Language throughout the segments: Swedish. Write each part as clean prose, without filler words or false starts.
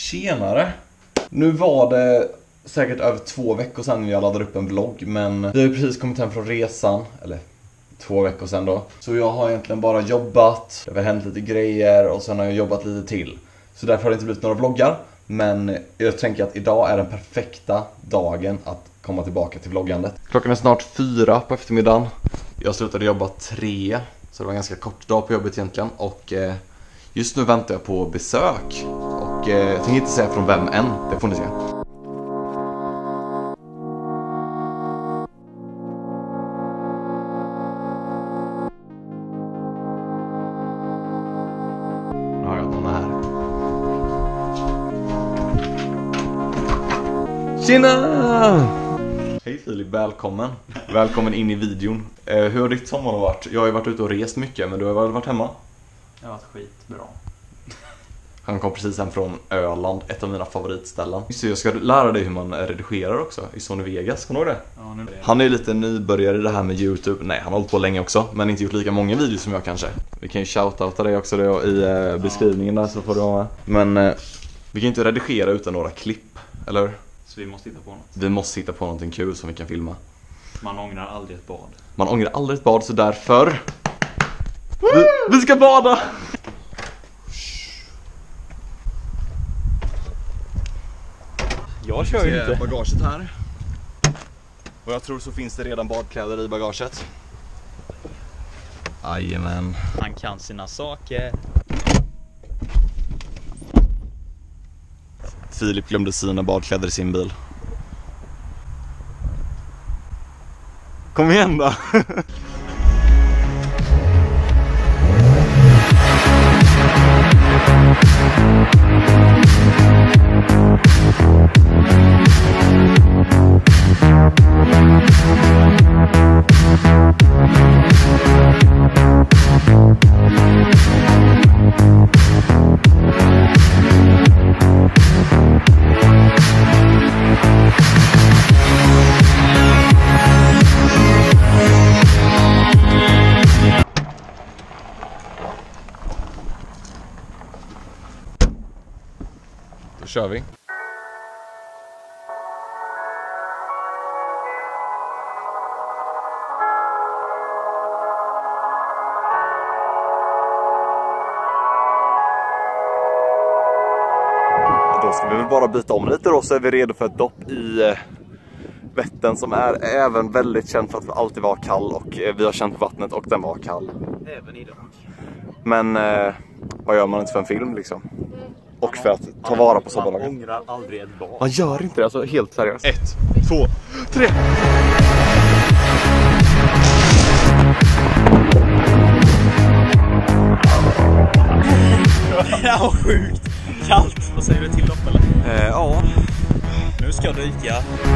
Tjenare! Nu var det säkert över 2 veckor sedan jag laddade upp en vlogg, men vi har ju precis kommit hem från resan, eller 2 veckor sedan då. Så jag har egentligen bara jobbat, det har hänt lite grejer och sen har jag jobbat lite till. Så därför har det inte blivit några vloggar, men jag tänker att idag är den perfekta dagen att komma tillbaka till vloggandet. Klockan är snart 4 på eftermiddagen. Jag slutade jobba 3, så det var en ganska kort dag på jobbet egentligen. Och just nu väntar jag på besök. Och jag tänker inte säga från vem än, det får ni se. Nu har jag någon här. Tjena! Hej Filip, välkommen. Välkommen in i videon. Hur har ditt sommar varit? Jag har ju varit ute och rest mycket, men du har väl varit hemma? Det har varit skitbra. Han kom precis hem från Öland, ett av mina favoritställen. Så jag ska lära dig hur man redigerar också i Sony Vegas, kommer du ihåg det? Ja, nu är det. Han är lite nybörjare i det här med YouTube. Nej, han har hållit på länge också, men inte gjort lika många videos som jag kanske. Vi kan ju shoutouta det också då i beskrivningen där, så får du vara med. Men vi kan inte redigera utan några klipp, eller? Så vi måste hitta på något. Vi måste hitta på någonting kul som vi kan filma. Man ångrar aldrig ett bad. Man ångrar aldrig ett bad, så därför vi ska bada! Jag kör ju inte. Bagaget här. Och jag tror så finns det redan badkläder i bagaget. Jajamän. Han kan sina saker. Filip glömde sina badkläder i sin bil. Kom igen då. Då kör vi. Då ska vi väl bara byta om lite då, så är vi redo för ett dopp i Vättern, som är även väldigt känd för att alltid vara kall, och vi har känt vattnet och den var kall. Även idag. Men vad gör man inte för en film liksom? Och för att ta vara på sommardagen. Man ångrar aldrig ett bad. Man gör inte det, alltså helt seriöst. 1, 2, 3. Ja, sjukt. Kallt. Vad säger du till dopp eller? Ja. Nu ska jag dyka.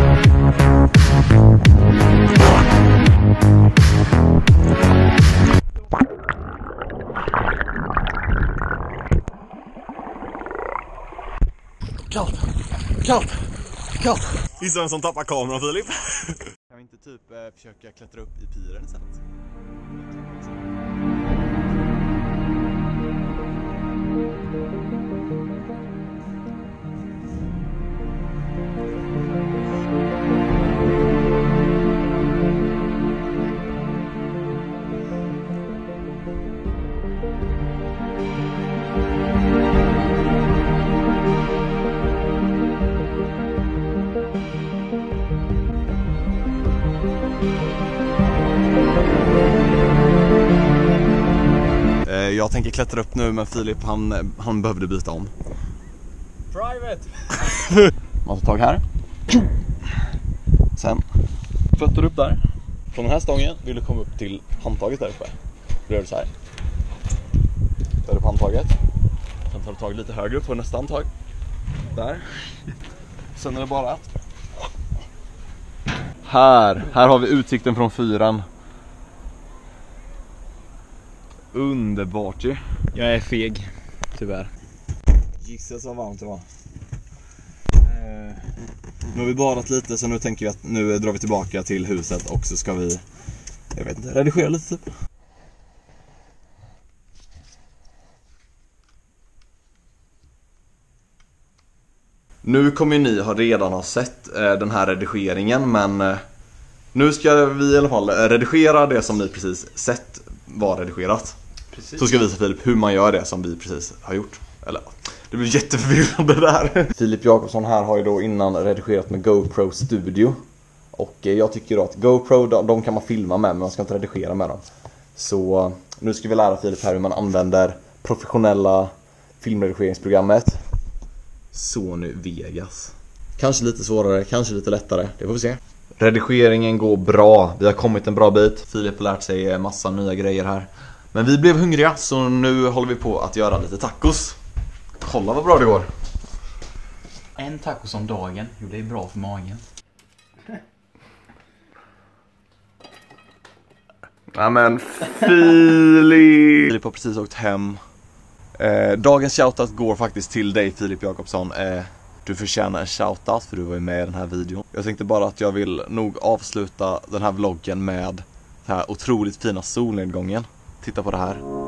Kallt. Gissa vem som tappar kameran, Filip? Kan vi inte typ försöka klättra upp i piren istället? Jag tänker klättra upp nu, men Filip han behövde byta om. Private! Man tar tag här. Sen fötter upp där. Från den här stången vill du komma upp till handtaget där uppe. Rör du så här. Tar upp handtaget. Sen tar du tag lite högre upp på nästa handtag. Där. Sen är det bara att här har vi utsikten från fyran. Underbart ju. Jag är feg, tyvärr. Gissa så varmt det var. Nu har vi badat lite, så nu tänker vi att nu drar vi tillbaka till huset och så ska vi, jag vet inte, redigera lite typ. Nu kommer ni redan ha sett den här redigeringen, men nu ska vi i alla fall redigera det som ni precis sett var redigerat. Precis. Så ska vi visa Filip hur man gör det som vi precis har gjort. Eller, det blir jätteförvirrande där. Filip Jakobsson här har ju då innan redigerat med GoPro Studio. Och jag tycker då att GoPro, de kan man filma med, men man ska inte redigera med dem. Så nu ska vi lära Filip här hur man använder professionella filmredigeringsprogrammet Sony Vegas. Kanske lite svårare, kanske lite lättare, det får vi se. Redigeringen går bra, vi har kommit en bra bit. Filip har lärt sig massa nya grejer här. Men vi blev hungriga, så nu håller vi på att göra lite tacos. Kolla vad bra det går. En tacos om dagen, jo det är bra för magen. Ja men Filip har precis åkt hem. Dagens shoutout går faktiskt till dig Filip Jakobsson. Du förtjänar en shoutout för du var ju med i den här videon. Jag tänkte bara att jag vill nog avsluta den här vloggen med den här otroligt fina solnedgången. Titta på det här.